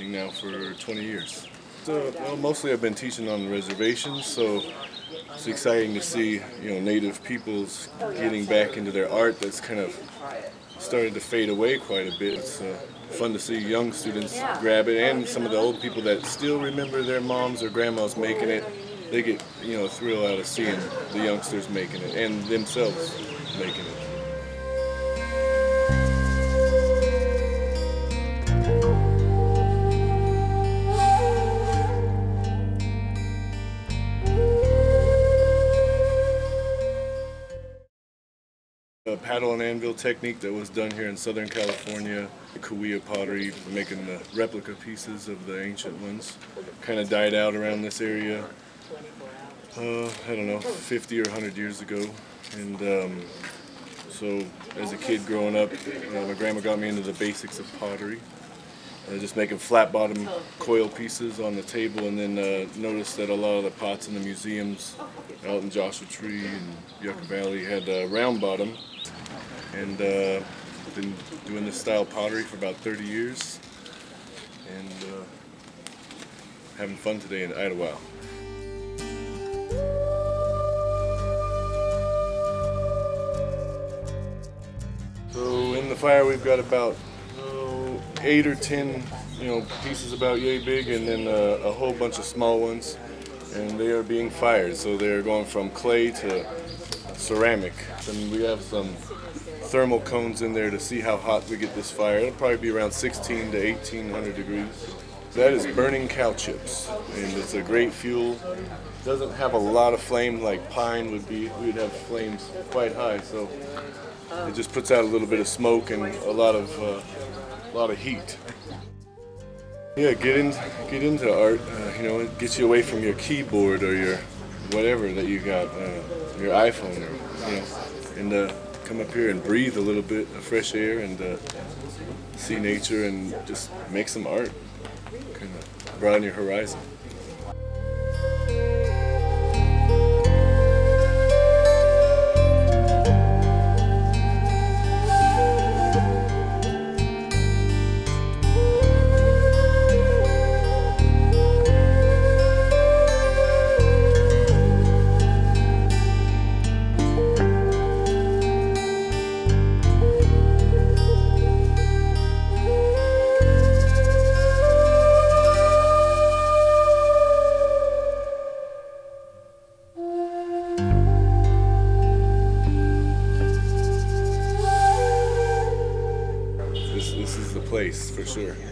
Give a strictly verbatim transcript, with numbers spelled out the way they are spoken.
teaching now for twenty years. So, well, mostly I've been teaching on reservations, so it's exciting to see, you know, native peoples getting back into their art that's kind of started to fade away quite a bit. It's uh, fun to see young students grab it, and some of the old people that still remember their moms or grandmas making it. They get, you know, a thrill out of seeing the youngsters making it and themselves making it. A paddle and anvil technique that was done here in Southern California. Cahuilla pottery, making the replica pieces of the ancient ones. Kind of died out around this area, uh, I don't know, fifty or a hundred years ago. And um, so as a kid growing up, you know, my grandma got me into the basics of pottery. Uh, just making flat bottom coil pieces on the table, and then uh, noticed that a lot of the pots in the museums out in Joshua Tree and Yucca Valley had uh, round bottom. And uh, been doing this style pottery for about thirty years, and uh, having fun today in Idyllwild. So in the fire we've got about oh, eight or ten, you know, pieces about yay big, and then uh, a whole bunch of small ones, and they are being fired. So they're going from clay to ceramic, and we have some thermal cones in there to see how hot we get this fire. It'll probably be around sixteen to eighteen hundred degrees. That is burning cow chips, and it's a great fuel. It doesn't have a lot of flame like pine would be. We'd have flames quite high, so it just puts out a little bit of smoke and a lot of uh, a lot of heat. Yeah, get in, get into art. Uh, you know, it gets you away from your keyboard or your whatever that you got, uh, your iPhone, or you know, and. Uh, Come up here and breathe a little bit of fresh air and uh, see nature and just make some art. Kind of broaden your horizon. This is the place for sure.